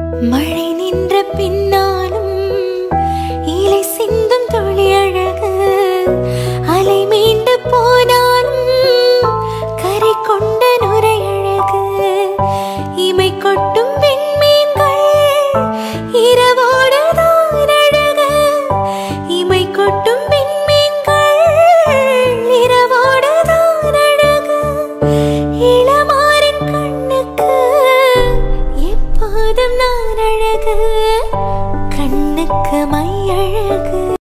மழை நின்ற பின்னாலும் இலை சிந்தும் துளி அழகு, அலை மீண்டு போனாலும் கரை கொண்ட நுரை அழகு. இமை கொட்டும் விண்மீன்கள் இரவோடுதான் அழகு, இமை கொட்டும் விண்மீன்கள் இரவோடுதான் அழகு. இளமாரின் கண்ணுக்கு எப்போதும் நான் அழகு, கண்ணுக்கு மை